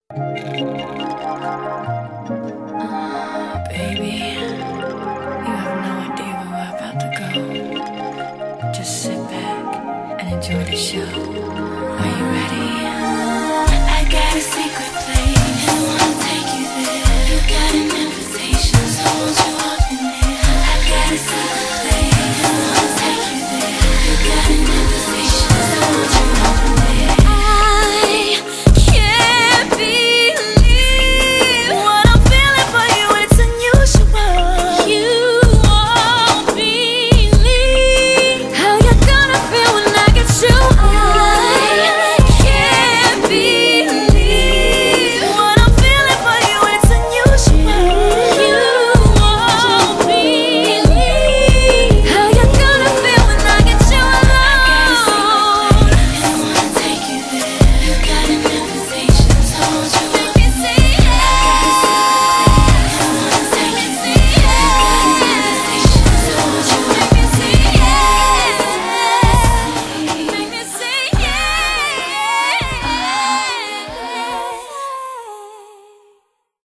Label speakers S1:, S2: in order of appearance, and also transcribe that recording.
S1: Baby, you have no idea where we're about to go. Just sit back and enjoy the show.